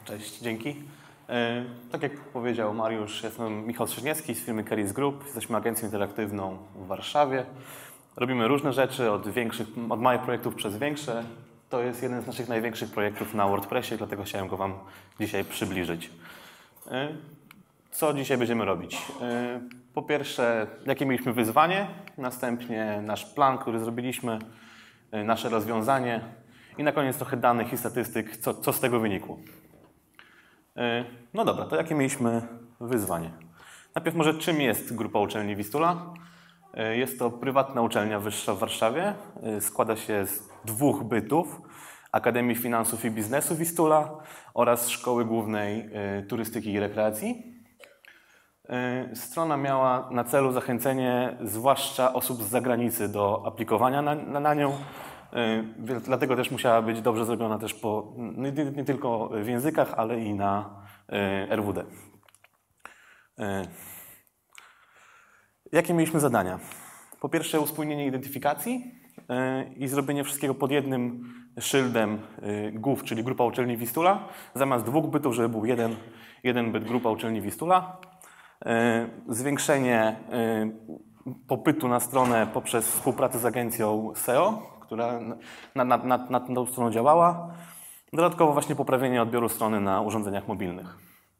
Cześć, dzięki. Tak jak powiedział Mariusz, jestem Michał Strzyżniewski z firmy Keris Group. Jesteśmy agencją interaktywną w Warszawie. Robimy różne rzeczy, od małych projektów przez większe. To jest jeden z naszych największych projektów na WordPressie, dlatego chciałem go Wam dzisiaj przybliżyć. Co dzisiaj będziemy robić? Po pierwsze, jakie mieliśmy wyzwanie, następnie nasz plan, który zrobiliśmy, nasze rozwiązanie i na koniec trochę danych i statystyk, co z tego wynikło. No dobra, to jakie mieliśmy wyzwanie? Najpierw może czym jest Grupa Uczelni Wistula? Jest to prywatna uczelnia wyższa w Warszawie. Składa się z 2 bytów. Akademii Finansów i Biznesu Wistula oraz Szkoły Głównej Turystyki i Rekreacji. Strona miała na celu zachęcenie zwłaszcza osób z zagranicy do aplikowania na nią. Dlatego też musiała być dobrze zrobiona też nie tylko w językach, ale i na RWD. Jakie mieliśmy zadania? Po pierwsze uspójnienie identyfikacji i zrobienie wszystkiego pod jednym szyldem GUW, czyli Grupa Uczelni Wistula. Zamiast 2 bytów, żeby był jeden byt Grupa Uczelni Wistula. Zwiększenie popytu na stronę poprzez współpracę z agencją SEO, która nad tą stroną działała. Dodatkowo właśnie poprawienie odbioru strony na urządzeniach mobilnych.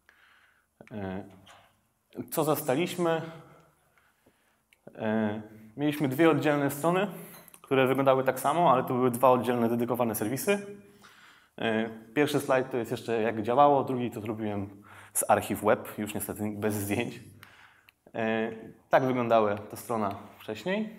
Co zastaliśmy? Mieliśmy 2 oddzielne strony, które wyglądały tak samo, ale to były 2 oddzielne, dedykowane serwisy. Pierwszy slajd to jest jeszcze jak działało, drugi to zrobiłem z archiw web, już niestety bez zdjęć. Tak wyglądała ta strona wcześniej.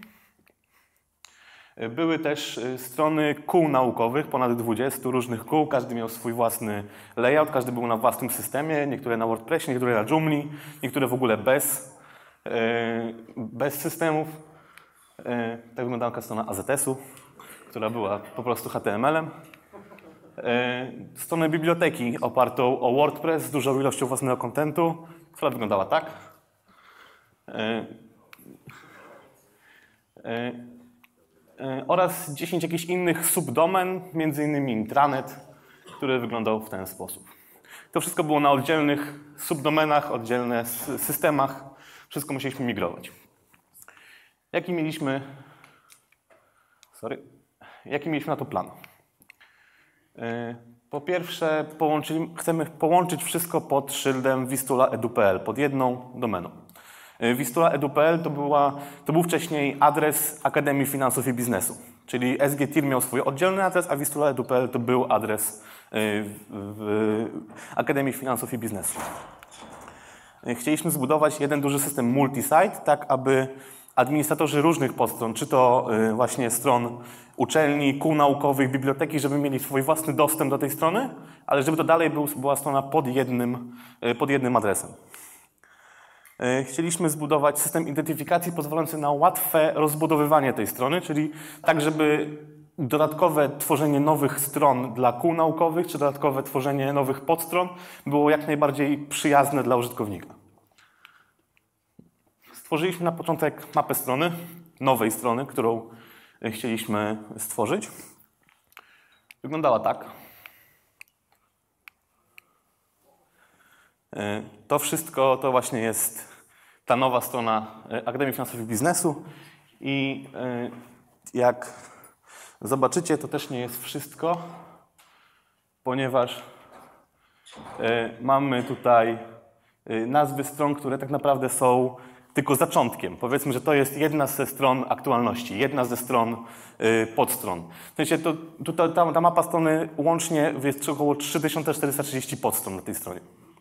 Były też strony kół naukowych, ponad 20 różnych kół, każdy miał swój własny layout, każdy był na własnym systemie, niektóre na WordPressie, niektóre na Joomla, niektóre w ogóle bez systemów. Tak wyglądała taka strona AZS-u, która była po prostu HTML-em. Stronę biblioteki opartą o WordPress z dużą ilością własnego kontentu, która wyglądała tak. Oraz 10 jakichś innych subdomen, m.in. intranet, który wyglądał w ten sposób. To wszystko było na oddzielnych subdomenach, oddzielnych systemach. Wszystko musieliśmy migrować. Jaki mieliśmy na to plan? Po pierwsze, chcemy połączyć wszystko pod szyldem wistula.edu.pl, pod jedną domeną. Wistula.edu.pl to był wcześniej adres Akademii Finansów i Biznesu, czyli SGTIR miał swój oddzielny adres, a Wistula.edu.pl to był adres Akademii Finansów i Biznesu. Chcieliśmy zbudować jeden duży system multi-site, tak aby administratorzy różnych podstron, czy to właśnie stron uczelni, kół naukowych, biblioteki, żeby mieli swój własny dostęp do tej strony, ale żeby to dalej była strona pod jednym adresem. Chcieliśmy zbudować system identyfikacji pozwalający na łatwe rozbudowywanie tej strony, czyli tak, żeby dodatkowe tworzenie nowych stron dla kół naukowych, czy dodatkowe tworzenie nowych podstron było jak najbardziej przyjazne dla użytkownika. Stworzyliśmy na początek mapę strony, nowej strony, którą chcieliśmy stworzyć. Wyglądała tak. To wszystko to właśnie jest ta nowa strona Akademii Finansów i Biznesu i jak zobaczycie, to też nie jest wszystko, ponieważ mamy tutaj nazwy stron, które tak naprawdę są tylko zaczątkiem. Powiedzmy, że to jest jedna ze stron aktualności, jedna ze stron podstron. W sensie ta mapa strony łącznie jest około 3430 podstron na tej stronie.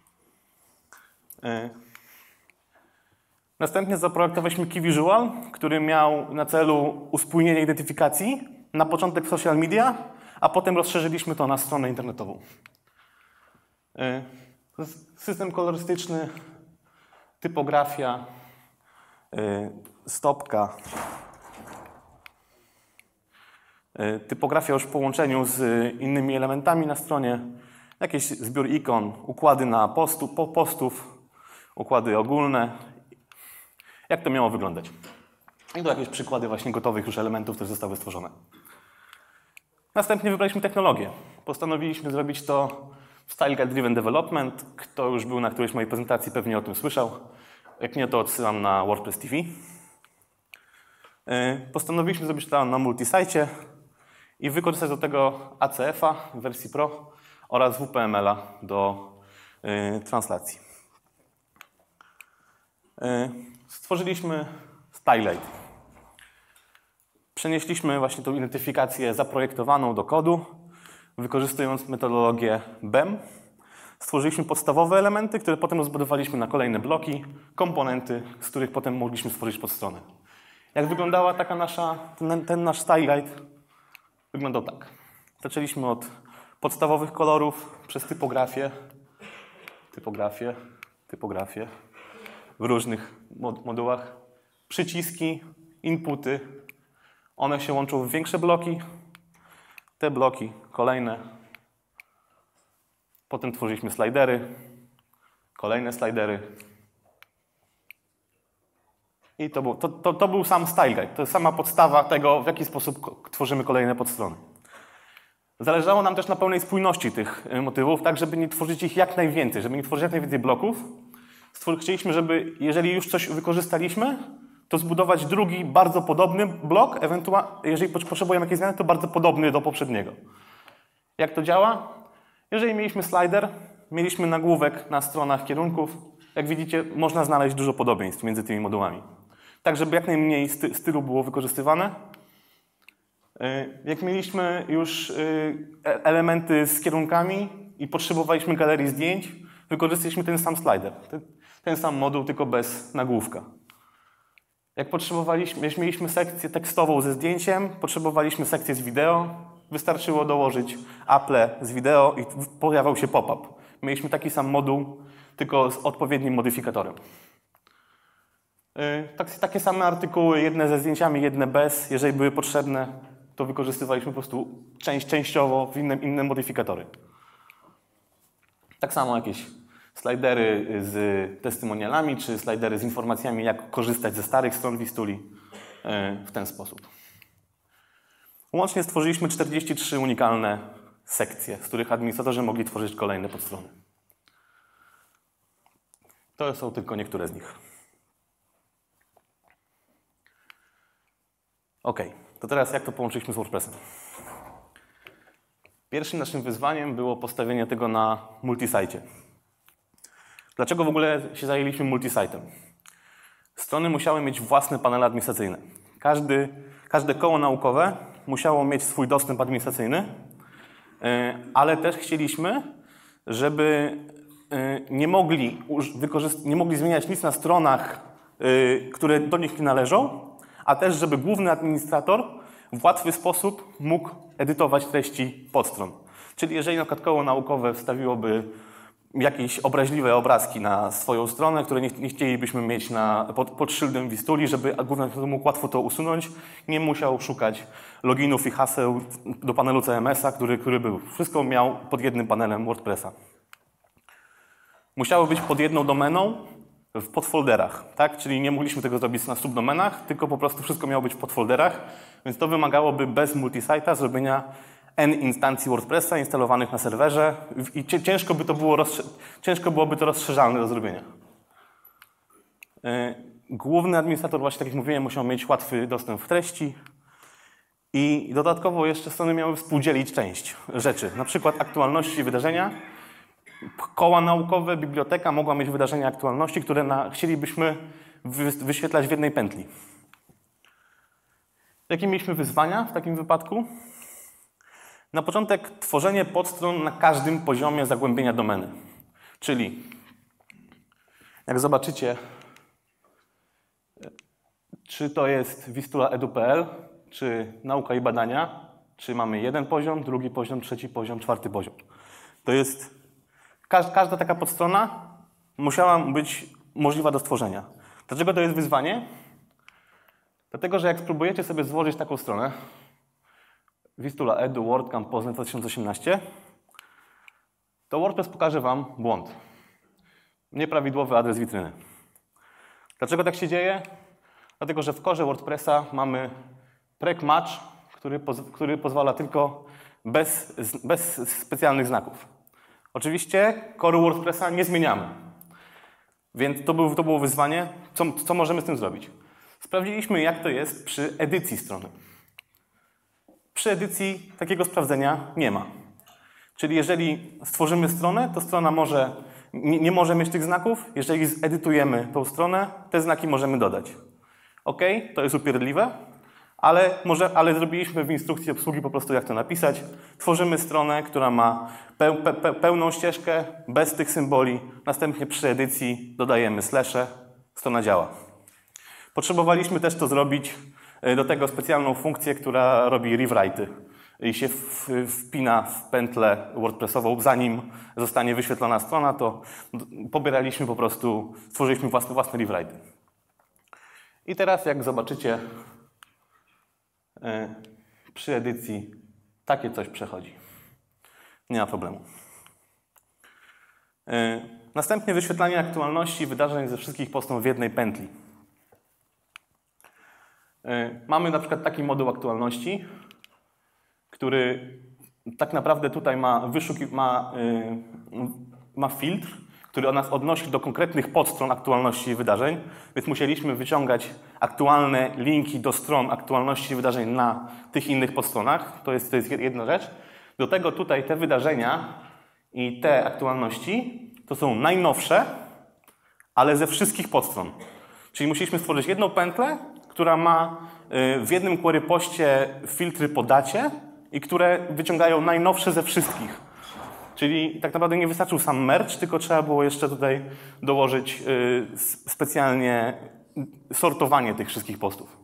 Następnie zaprojektowaliśmy Key Visual, który miał na celu uspójnienie identyfikacji, na początek social media, a potem rozszerzyliśmy to na stronę internetową. System kolorystyczny, typografia, stopka. Typografia już w połączeniu z innymi elementami na stronie, jakiś zbiór ikon, układy na postów, układy ogólne. Jak to miało wyglądać? I to jakieś przykłady właśnie gotowych już elementów, które zostały stworzone. Następnie wybraliśmy technologię. Postanowiliśmy zrobić to Style Guide Driven Development. Kto już był na którejś mojej prezentacji, pewnie o tym słyszał. Jak nie, to odsyłam na WordPress TV. Postanowiliśmy zrobić to na multisite i wykorzystać do tego ACF-a w wersji Pro oraz WPML-a do translacji. Stworzyliśmy StyleLite. Przenieśliśmy właśnie tą identyfikację zaprojektowaną do kodu, wykorzystując metodologię BEM. Stworzyliśmy podstawowe elementy, które potem rozbudowaliśmy na kolejne bloki, komponenty, z których potem mogliśmy stworzyć podstronę. Jak wyglądała ten nasz StyleLite? Wyglądał tak. Zaczęliśmy od podstawowych kolorów przez typografię w różnych modułach, przyciski, inputy. One się łączą w większe bloki. Te bloki kolejne. Potem tworzyliśmy slidery, kolejne slidery. I to był sam StyleGuide. To jest sama podstawa tego, w jaki sposób tworzymy kolejne podstrony. Zależało nam też na pełnej spójności tych motywów, tak żeby nie tworzyć ich jak najwięcej, żeby nie tworzyć jak najwięcej bloków. Chcieliśmy, żeby jeżeli już coś wykorzystaliśmy, to zbudować drugi, bardzo podobny blok, ewentualnie, jeżeli potrzebujemy jakiejś zmiany, to bardzo podobny do poprzedniego. Jak to działa? Jeżeli mieliśmy slider, mieliśmy nagłówek na stronach kierunków, jak widzicie, można znaleźć dużo podobieństw między tymi modułami. Tak, żeby jak najmniej stylu było wykorzystywane. Jak mieliśmy już elementy z kierunkami i potrzebowaliśmy galerii zdjęć, wykorzystaliśmy ten sam slider, ten sam moduł, tylko bez nagłówka. Jak mieliśmy sekcję tekstową ze zdjęciem, potrzebowaliśmy sekcję z wideo, wystarczyło dołożyć Apple z wideo i pojawiał się pop-up. Mieliśmy taki sam moduł, tylko z odpowiednim modyfikatorem. Takie same artykuły, jedne ze zdjęciami, jedne bez. Jeżeli były potrzebne, to wykorzystywaliśmy po prostu częściowo w inne modyfikatory. Tak samo jakieś slidery z testymonialami, czy slidery z informacjami, jak korzystać ze starych stron Wistuli w ten sposób. Łącznie stworzyliśmy 43 unikalne sekcje, z których administratorzy mogli tworzyć kolejne podstrony. To są tylko niektóre z nich. OK, to teraz jak to połączyliśmy z WordPressem? Pierwszym naszym wyzwaniem było postawienie tego na multisite. Dlaczego w ogóle się zajęliśmy multisite'em? Strony musiały mieć własne panele administracyjne. Każde koło naukowe musiało mieć swój dostęp administracyjny, ale też chcieliśmy, żeby nie mogli zmieniać nic na stronach, które do nich nie należą, a też, żeby główny administrator w łatwy sposób mógł edytować treści podstron. Czyli jeżeli na przykład koło naukowe wstawiłoby jakieś obraźliwe obrazki na swoją stronę, które nie chcielibyśmy mieć pod szyldem Wistuli, żeby główny administrator mógł łatwo to usunąć, nie musiał szukać loginów i haseł do panelu CMS-a, który był. Wszystko miał pod jednym panelem WordPressa. Musiało być pod jedną domeną w podfolderach, tak? Czyli nie mogliśmy tego zrobić na subdomenach, tylko po prostu wszystko miało być w podfolderach, więc to wymagałoby bez multisite'a zrobienia N instancji WordPressa instalowanych na serwerze i ciężko byłoby to rozszerzalne do zrobienia. Główny administrator, właśnie tak jak mówiłem, musiał mieć łatwy dostęp w treści i dodatkowo jeszcze strony miały współdzielić część rzeczy, na przykład aktualności wydarzenia. Koła naukowe, biblioteka mogła mieć wydarzenia aktualności, które chcielibyśmy wyświetlać w jednej pętli. Jakie mieliśmy wyzwania w takim wypadku? Na początek tworzenie podstron na każdym poziomie zagłębienia domeny. Czyli jak zobaczycie, czy to jest wistula.edu.pl, czy nauka i badania, czy mamy jeden poziom, drugi poziom, trzeci poziom, czwarty poziom. To jest każda taka podstrona musiała być możliwa do stworzenia. Dlaczego to jest wyzwanie? Dlatego, że jak spróbujecie sobie złożyć taką stronę Wistula Edu WordCamp Poznań 2018, to WordPress pokaże Wam błąd. Nieprawidłowy adres witryny. Dlaczego tak się dzieje? Dlatego, że w core WordPressa mamy preg match, który pozwala tylko bez specjalnych znaków. Oczywiście core WordPressa nie zmieniamy. Więc to było wyzwanie. Co możemy z tym zrobić? Sprawdziliśmy, jak to jest przy edycji strony. Przy edycji takiego sprawdzenia nie ma. Czyli jeżeli stworzymy stronę, to strona nie może mieć tych znaków. Jeżeli zedytujemy tą stronę, te znaki możemy dodać. OK, to jest upierdliwe, ale zrobiliśmy w instrukcji obsługi po prostu jak to napisać. Tworzymy stronę, która ma pełną ścieżkę, bez tych symboli. Następnie przy edycji dodajemy slasze, strona działa. Potrzebowaliśmy też to zrobić, do tego specjalną funkcję, która robi rewrite'y i się wpina w pętlę WordPressową. Zanim zostanie wyświetlona strona, to pobieraliśmy po prostu, stworzyliśmy własne rewrite'y. I teraz jak zobaczycie, przy edycji takie coś przechodzi. Nie ma problemu. Następnie wyświetlanie aktualności wydarzeń ze wszystkich postów w jednej pętli. Mamy na przykład taki moduł aktualności, który tak naprawdę tutaj ma filtr, który nas odnosi do konkretnych podstron aktualności wydarzeń, więc musieliśmy wyciągać aktualne linki do stron aktualności wydarzeń na tych innych podstronach. To jest jedna rzecz. Do tego tutaj te wydarzenia i te aktualności to są najnowsze, ale ze wszystkich podstron. Czyli musieliśmy stworzyć jedną pętlę, która ma w jednym query poście filtry po dacie i które wyciągają najnowsze ze wszystkich. Czyli tak naprawdę nie wystarczył sam merge, tylko trzeba było jeszcze tutaj dołożyć specjalnie sortowanie tych wszystkich postów.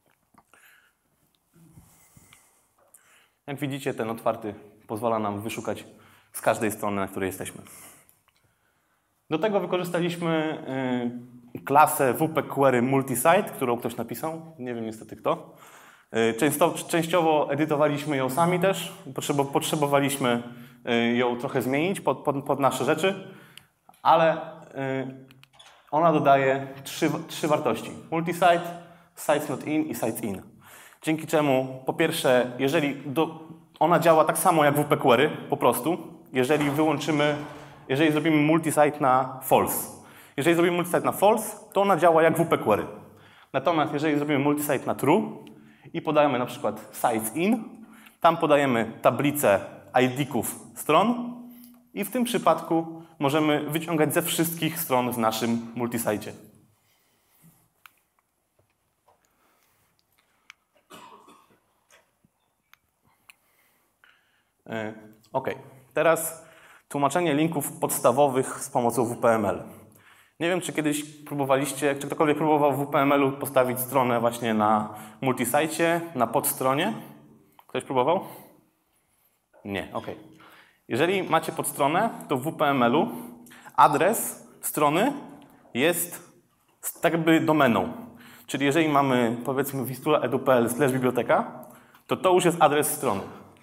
Jak widzicie, ten otwarty pozwala nam wyszukać z każdej strony, na której jesteśmy. Do tego wykorzystaliśmy klasę WP Query Multisite, którą ktoś napisał. Nie wiem niestety kto. Częściowo edytowaliśmy ją sami też. Potrzebowaliśmy ją trochę zmienić pod nasze rzeczy, ale ona dodaje trzy wartości. Multisite, sites not in i sites in. Dzięki czemu, po pierwsze, ona działa tak samo jak WP Query, po prostu, jeżeli zrobimy multisite na false. Jeżeli zrobimy multisite na false, to ona działa jak WP Query. Natomiast jeżeli zrobimy multisite na true i podajemy na przykład sites in, tam podajemy tablicę ID-ków stron i w tym przypadku możemy wyciągać ze wszystkich stron w naszym multisite. OK. Teraz tłumaczenie linków podstawowych z pomocą WPML. Nie wiem, czy kiedyś próbowaliście, czy ktokolwiek próbował w WPML-u postawić stronę właśnie na multisite, na podstronie? Ktoś próbował? Nie, OK. Jeżeli macie podstronę, to w WPML-u adres strony jest tak jakby domeną. Czyli jeżeli mamy, powiedzmy, wistula.edu.pl/biblioteka, to już jest adres strony.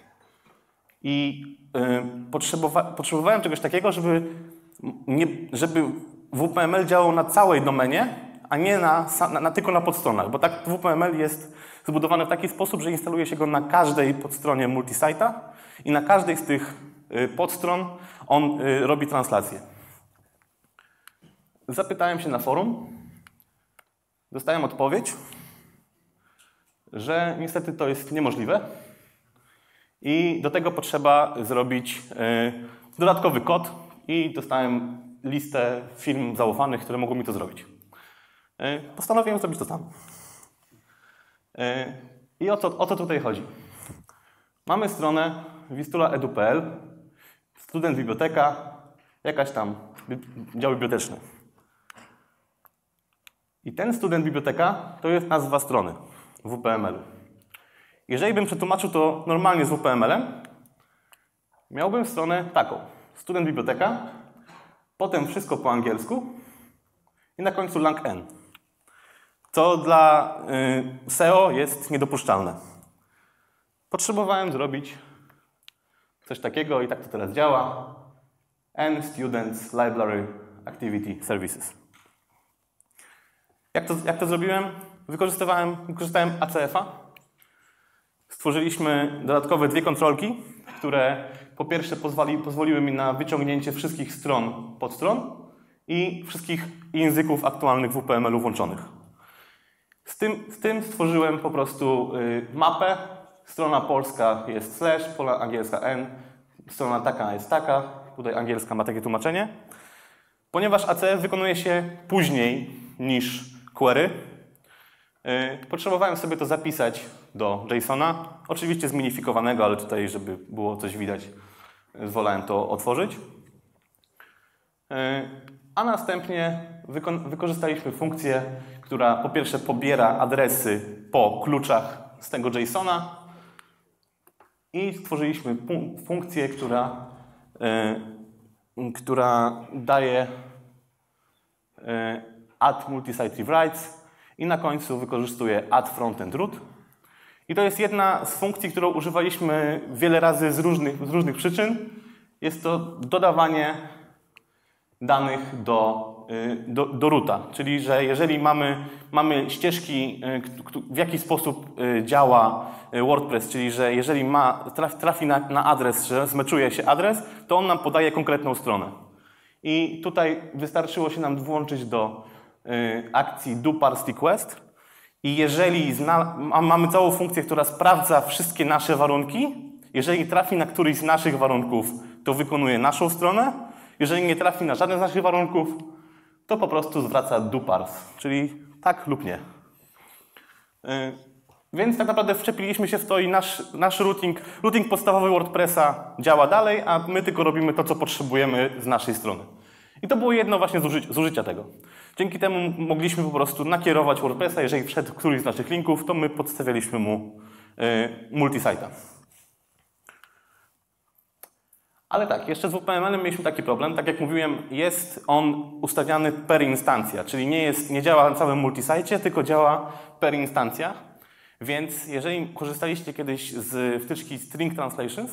I potrzebowałem czegoś takiego, żeby WPML działał na całej domenie, a nie tylko na podstronach. Bo tak WPML jest zbudowany w taki sposób, że instaluje się go na każdej podstronie multisite'a i na każdej z tych podstron on robi translację. Zapytałem się na forum, dostałem odpowiedź, że niestety to jest niemożliwe i do tego potrzeba zrobić dodatkowy kod i dostałem listę firm zaufanych, które mogą mi to zrobić. Postanowiłem zrobić to sam. I o co tutaj chodzi? Mamy stronę wistula.edu.pl, student biblioteka, jakaś tam dział biblioteczny. I ten student biblioteka to jest nazwa strony w WPML. Jeżeli bym przetłumaczył to normalnie z WPML-em, miałbym stronę taką. Student biblioteka, potem wszystko po angielsku i na końcu lang n. Co dla SEO jest niedopuszczalne. Potrzebowałem zrobić coś takiego i tak to teraz działa. N Students Library Activity Services. Jak to zrobiłem? Wykorzystałem ACF-a. Stworzyliśmy dodatkowe dwie kontrolki, które po pierwsze pozwoliły mi na wyciągnięcie wszystkich stron, podstron i wszystkich języków aktualnych WPML-u włączonych. Z tym stworzyłem po prostu mapę. Strona polska jest slash, pola angielska n, strona taka jest taka, tutaj angielska ma takie tłumaczenie. Ponieważ ACF wykonuje się później niż query, potrzebowałem sobie to zapisać do JSON-a, oczywiście zminifikowanego, ale tutaj, żeby było coś widać, wolałem to otworzyć. A następnie wykorzystaliśmy funkcję, która po pierwsze pobiera adresy po kluczach z tego JSON-a i stworzyliśmy funkcję, która daje add multisite rewrites i na końcu wykorzystuje add frontend root. I to jest jedna z funkcji, którą używaliśmy wiele razy z różnych przyczyn. Jest to dodawanie danych do roota, czyli że jeżeli mamy ścieżki, w jaki sposób działa WordPress, czyli że jeżeli trafi na adres, że zmeczuje się adres, to on nam podaje konkretną stronę. I tutaj wystarczyło się nam włączyć do akcji do parse request i jeżeli mamy całą funkcję, która sprawdza wszystkie nasze warunki, jeżeli trafi na któryś z naszych warunków, to wykonuje naszą stronę. Jeżeli nie trafi na żaden z naszych warunków, to po prostu zwraca do parse, czyli tak lub nie. Więc tak naprawdę wczepiliśmy się w to i nasz routing podstawowy WordPressa działa dalej, a my tylko robimy to, co potrzebujemy z naszej strony. I to było jedno właśnie z użycia tego. Dzięki temu mogliśmy po prostu nakierować WordPressa, jeżeli wszedł któryś z naszych linków, to my podstawialiśmy mu multisite'a. Ale tak, jeszcze z WPML-em mieliśmy taki problem. Tak jak mówiłem, jest on ustawiany per instancja, czyli nie działa na całym multisite, tylko działa per instancja. Więc jeżeli korzystaliście kiedyś z wtyczki String Translations,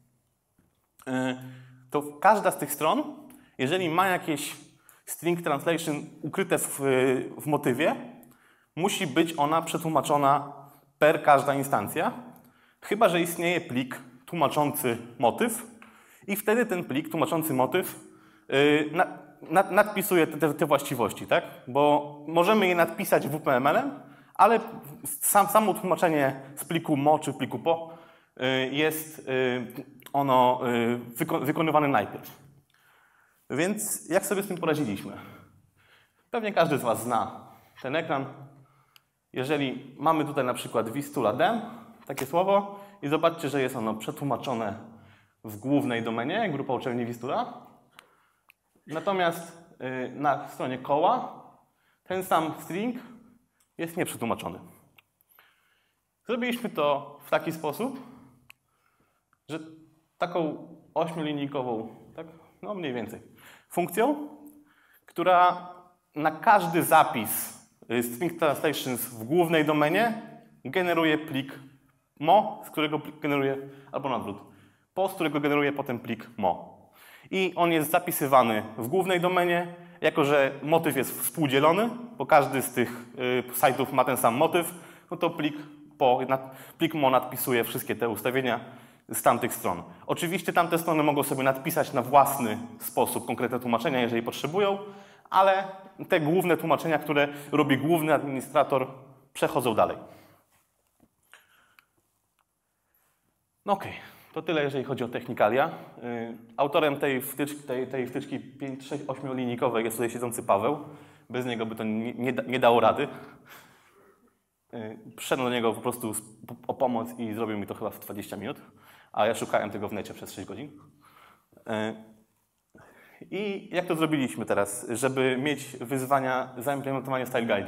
to każda z tych stron, jeżeli ma jakieś String Translation ukryte w motywie, musi być ona przetłumaczona per każda instancja, chyba że istnieje plik tłumaczący motyw, i wtedy ten plik tłumaczący motyw nadpisuje te właściwości, tak? Bo możemy je nadpisać WPML-em, ale samo tłumaczenie z pliku mo czy pliku po jest ono wykonywane najpierw. Więc jak sobie z tym poradziliśmy? Pewnie każdy z Was zna ten ekran. Jeżeli mamy tutaj na przykład Vistula dem, takie słowo, i zobaczcie, że jest ono przetłumaczone w głównej domenie, grupa uczelni Vistula. Natomiast na stronie koła ten sam string jest nieprzetłumaczony. Zrobiliśmy to w taki sposób, że taką 8-linijkową, tak, no mniej więcej, funkcją, która na każdy zapis String Translations w głównej domenie generuje plik mo, z którego generuje, albo na odwrót, po, z którego generuje potem plik mo. I on jest zapisywany w głównej domenie, jako że motyw jest współdzielony, bo każdy z tych sajtów ma ten sam motyw, no to plik mo nadpisuje wszystkie te ustawienia z tamtych stron. Oczywiście tamte strony mogą sobie nadpisać na własny sposób konkretne tłumaczenia, jeżeli potrzebują, ale te główne tłumaczenia, które robi główny administrator, przechodzą dalej. No okej. To tyle, jeżeli chodzi o technikalia. Autorem tej wtyczki 5, 6, 8-linijkowej jest tutaj siedzący Paweł. Bez niego by to nie dało rady. Przyszedłem do niego po prostu o pomoc i zrobił mi to chyba w 20 minut, a ja szukałem tego w necie przez 6 godzin. I jak to zrobiliśmy teraz, żeby mieć wyzwania zaimplementowania style guide'u?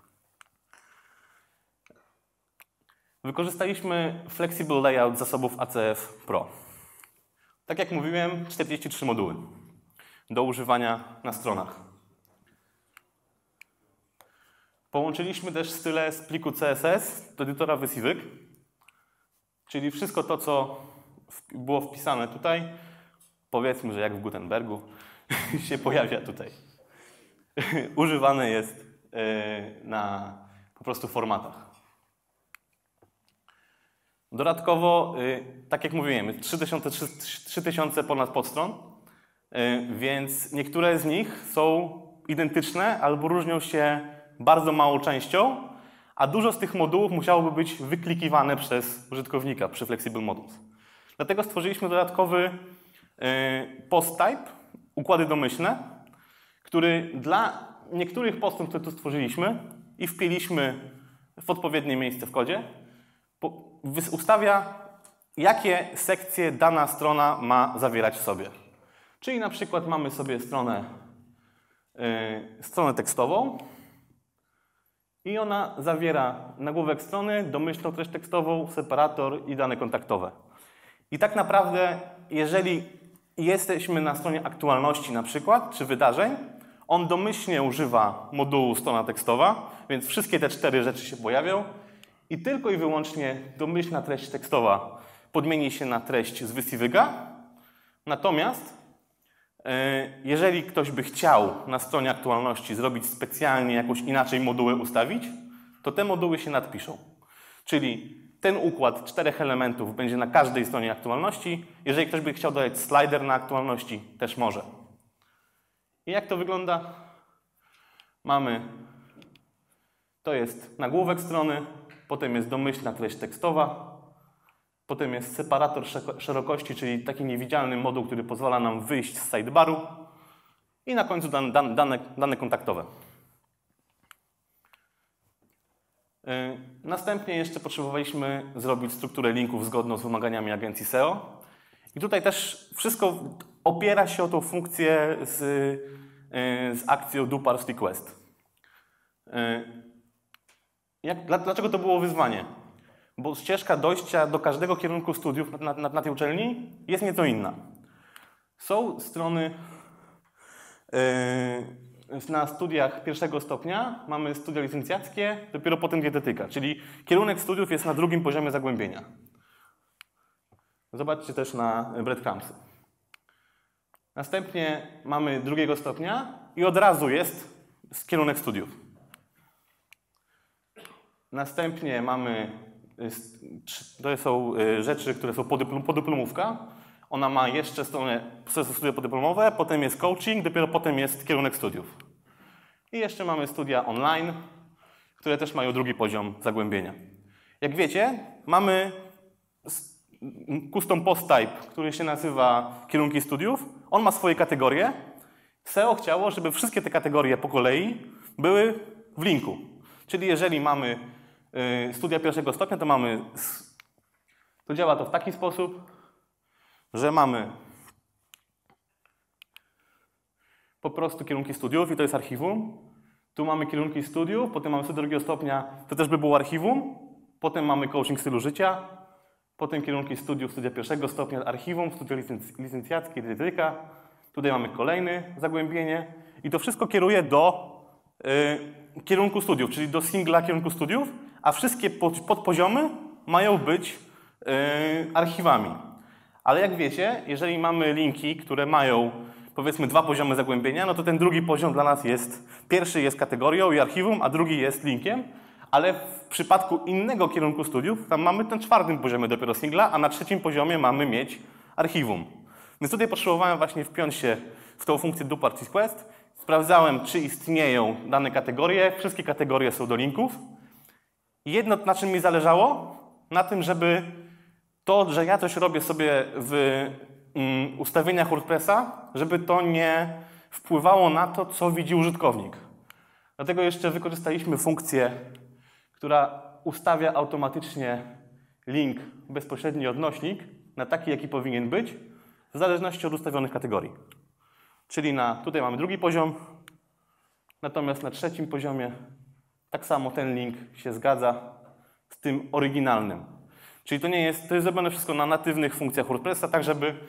Wykorzystaliśmy Flexible Layout zasobów ACF Pro. Tak jak mówiłem, 43 moduły do używania na stronach. Połączyliśmy też style z pliku CSS do edytora wysiłek, czyli wszystko to, co było wpisane tutaj, powiedzmy, że jak w Gutenbergu, się pojawia tutaj. Używane jest na po prostu formatach. Dodatkowo, tak jak mówiłem, 3000 ponad podstron, więc niektóre z nich są identyczne albo różnią się bardzo małą częścią, a dużo z tych modułów musiałoby być wyklikiwane przez użytkownika przy Flexible Modules. Dlatego stworzyliśmy dodatkowy post type, układy domyślne, który dla niektórych postron, które tu stworzyliśmy i wpięliśmy w odpowiednie miejsce w kodzie, ustawia, jakie sekcje dana strona ma zawierać w sobie. Czyli na przykład mamy sobie stronę tekstową i ona zawiera nagłówek strony, domyślną treść tekstową, separator i dane kontaktowe. I tak naprawdę, jeżeli jesteśmy na stronie aktualności na przykład, czy wydarzeń, on domyślnie używa modułu strona tekstowa, więc wszystkie te 4 rzeczy się pojawią i tylko i wyłącznie domyślna treść tekstowa podmieni się na treść z wysywyga. Natomiast jeżeli ktoś by chciał na stronie aktualności zrobić specjalnie jakoś inaczej moduły ustawić, to te moduły się nadpiszą. Czyli ten układ 4 elementów będzie na każdej stronie aktualności. Jeżeli ktoś by chciał dodać slider na aktualności, też może. I jak to wygląda? To jest nagłówek strony, potem jest domyślna treść tekstowa, potem jest separator szerokości, czyli taki niewidzialny moduł, który pozwala nam wyjść z sidebaru i na końcu dane kontaktowe. Następnie jeszcze potrzebowaliśmy zrobić strukturę linków zgodną z wymaganiami agencji SEO. I tutaj też wszystko opiera się o tą funkcję z akcją do parse request. Dlaczego to było wyzwanie? Bo ścieżka dojścia do każdego kierunku studiów na tej uczelni jest nieco inna. Są strony na studiach pierwszego stopnia, mamy studia licencjackie, dopiero potem dietetyka, czyli kierunek studiów jest na 2. poziomie zagłębienia. Zobaczcie też na breadcrumbsy. Następnie mamy 2. stopnia i od razu jest kierunek studiów. Następnie mamy, to są rzeczy, które są podyplomówka. Ona ma jeszcze stronę studia podyplomowe, potem jest coaching, dopiero potem jest kierunek studiów. I jeszcze mamy studia online, które też mają 2. poziom zagłębienia. Jak wiecie, mamy custom post type, który się nazywa kierunki studiów. On ma swoje kategorie. SEO chciało, żeby wszystkie te kategorie po kolei były w linku. Czyli jeżeli mamy studia pierwszego stopnia, to działa to w taki sposób, że mamy po prostu kierunki studiów i to jest archiwum. Tu mamy kierunki studiów, potem mamy studia 2. stopnia, to też by było archiwum. Potem mamy coaching stylu życia, potem kierunki studiów, studia 1. stopnia, archiwum, studia licencjackie, dietetyka. Tutaj mamy kolejne zagłębienie i to wszystko kieruje do kierunku studiów, czyli do singla kierunku studiów, a wszystkie podpoziomy mają być archiwami. Ale jak wiecie, jeżeli mamy linki, które mają powiedzmy 2 poziomy zagłębienia, no to ten 2. poziom dla nas jest, pierwszy jest kategorią i archiwum, a drugi jest linkiem, ale w przypadku innego kierunku studiów, tam mamy ten 4. poziomie dopiero singla, a na 3. poziomie mamy mieć archiwum. Więc tutaj potrzebowałem właśnie wpiąć się w tą funkcję do parse request. Sprawdzałem, czy istnieją dane kategorie. Wszystkie kategorie są do linków. Jedno, na czym mi zależało, na tym, żeby to, że ja coś robię sobie w ustawieniach WordPressa, żeby to nie wpływało na to, co widzi użytkownik. Dlatego jeszcze wykorzystaliśmy funkcję, która ustawia automatycznie link, bezpośredni odnośnik na taki, jaki powinien być, w zależności od ustawionych kategorii. Czyli tutaj mamy 2. poziom, natomiast na 3. poziomie tak samo ten link się zgadza z tym oryginalnym. Czyli to jest zrobione wszystko na natywnych funkcjach WordPressa, tak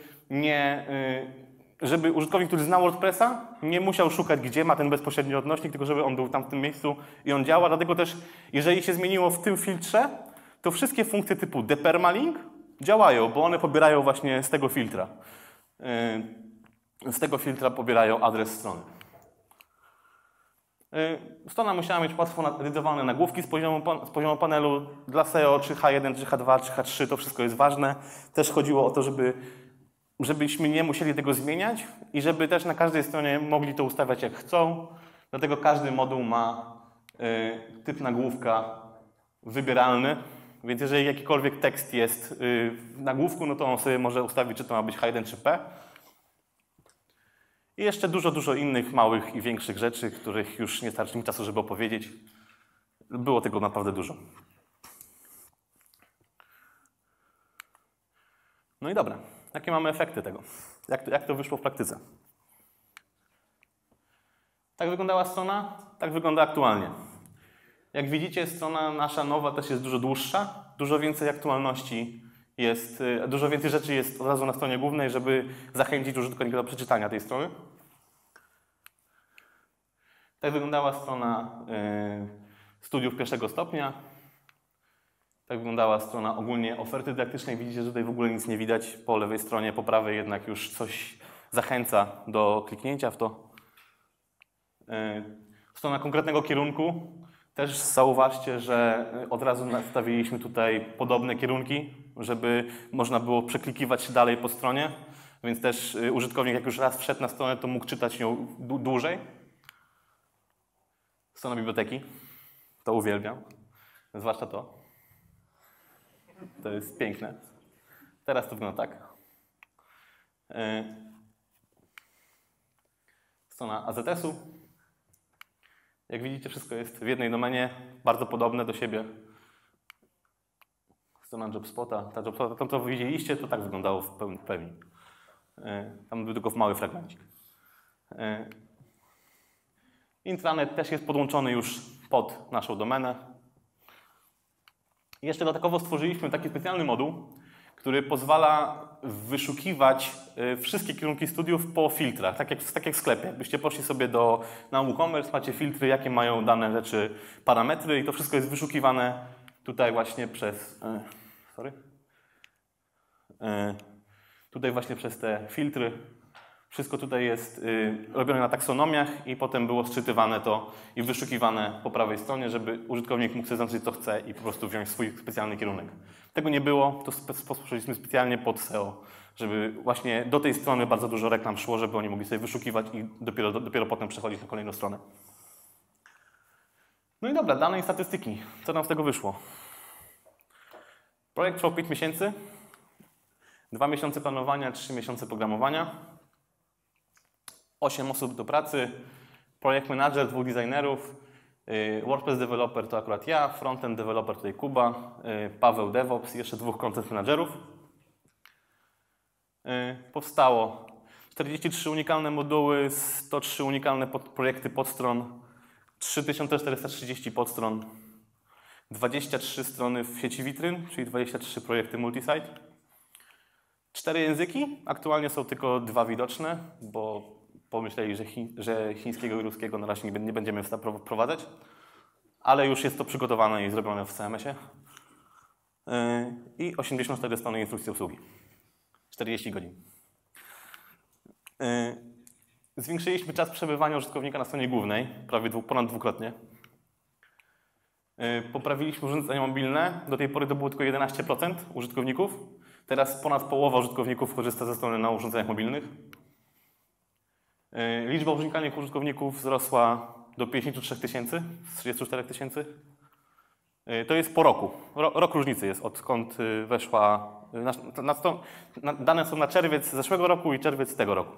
żeby użytkownik, który zna WordPressa, nie musiał szukać, gdzie ma ten bezpośredni odnośnik, tylko żeby on był tam w tym miejscu i on działa. Dlatego też, jeżeli się zmieniło w tym filtrze, to wszystkie funkcje typu depermalink działają, bo one pobierają właśnie z tego filtra. Z tego filtra pobierają adres strony. Strona musiała mieć łatwo edytowane nagłówki z poziomu panelu. Dla SEO czy H1, czy H2, czy H3 to wszystko jest ważne. Też chodziło o to, żebyśmy nie musieli tego zmieniać i żeby też na każdej stronie mogli to ustawiać jak chcą. Dlatego każdy moduł ma typ nagłówka wybieralny. Więc jeżeli jakikolwiek tekst jest w nagłówku, no to on sobie może ustawić, czy to ma być H1 czy P. I jeszcze dużo innych małych i większych rzeczy, których już nie starczy mi czasu, żeby opowiedzieć. Było tego naprawdę dużo. No i dobra, jakie mamy efekty tego? Jak to wyszło w praktyce? Tak wyglądała strona, tak wygląda aktualnie. Jak widzicie, strona nasza nowa też jest dużo dłuższa, dużo więcej aktualności jest, dużo więcej rzeczy jest od razu na stronie głównej, żeby zachęcić użytkownika do przeczytania tej strony. Tak wyglądała strona studiów pierwszego stopnia. Tak wyglądała strona ogólnie oferty dydaktycznej. Widzicie, że tutaj w ogóle nic nie widać po lewej stronie, po prawej jednak już coś zachęca do kliknięcia w to. Strona konkretnego kierunku. Też zauważcie, że od razu nastawiliśmy tutaj podobne kierunki, żeby można było przeklikiwać się dalej po stronie. Więc też użytkownik, jak już raz wszedł na stronę, to mógł czytać ją dłużej. Strona biblioteki. To uwielbiam. Zwłaszcza to. To jest piękne. Teraz to wygląda tak. Strona AZS-u. Jak widzicie, wszystko jest w jednej domenie, bardzo podobne do siebie. Strona JobSpota. Ta JobSpota, tam co widzieliście, to tak wyglądało w pełni. Tam był tylko w mały fragmencik. Intranet też jest podłączony już pod naszą domenę. I jeszcze dodatkowo stworzyliśmy taki specjalny moduł, który pozwala wyszukiwać wszystkie kierunki studiów po filtrach, tak jak w sklepie. Jakbyście poszli sobie na WooCommerce, macie filtry, jakie mają dane rzeczy, parametry i to wszystko jest wyszukiwane tutaj właśnie przez... Tutaj właśnie przez te filtry. Wszystko tutaj jest robione na taksonomiach i potem było sczytywane to i wyszukiwane po prawej stronie, żeby użytkownik mógł sobie zaznaczyć, co chce i po prostu wziąć swój specjalny kierunek. Tego nie było, to stworzyliśmy specjalnie pod SEO, żeby właśnie do tej strony bardzo dużo reklam szło, żeby oni mogli sobie wyszukiwać i dopiero potem przechodzić na kolejną stronę. No i dobra, dane i statystyki. Co nam z tego wyszło? Projekt trwał 5 miesięcy, 2 miesiące planowania, 3 miesiące programowania. 8 osób do pracy, projekt manager, 2 designerów, WordPress developer to akurat ja, frontend developer tutaj Kuba, Paweł DevOps i jeszcze 2 content managerów. Powstało 43 unikalne moduły, 103 unikalne projekty podstron, 3430 podstron, 23 strony w sieci witryn, czyli 23 projekty multisite. 4 języki, aktualnie są tylko 2 widoczne, bo pomyśleli, że chińskiego i ruskiego na razie nie będziemy wprowadzać, ale już jest to przygotowane i zrobione w CMS-ie. I 84 strony instrukcji obsługi. 40 godzin. Zwiększyliśmy czas przebywania użytkownika na stronie głównej, ponad dwukrotnie. Poprawiliśmy urządzenia mobilne. Do tej pory to było tylko 11% użytkowników. Teraz ponad połowa użytkowników korzysta ze strony na urządzeniach mobilnych. Liczba unikalnych użytkowników wzrosła do 53 tysięcy z 34 tysięcy. To jest po roku. Rok różnicy jest, odkąd weszła... Dane są na czerwiec zeszłego roku i czerwiec tego roku.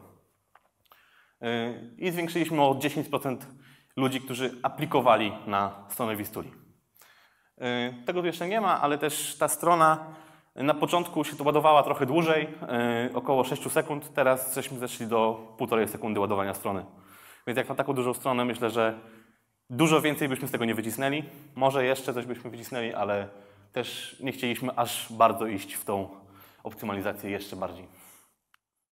I zwiększyliśmy o 10% ludzi, którzy aplikowali na stronę Wistuli. Tego tu jeszcze nie ma, ale też ta strona na początku się to ładowała trochę dłużej, około 6 sekund. Teraz żeśmy zeszli do 1,5 sekundy ładowania strony. Więc jak na taką dużą stronę myślę, że dużo więcej byśmy z tego nie wycisnęli. Może jeszcze coś byśmy wycisnęli, ale też nie chcieliśmy aż bardzo iść w tą optymalizację jeszcze bardziej.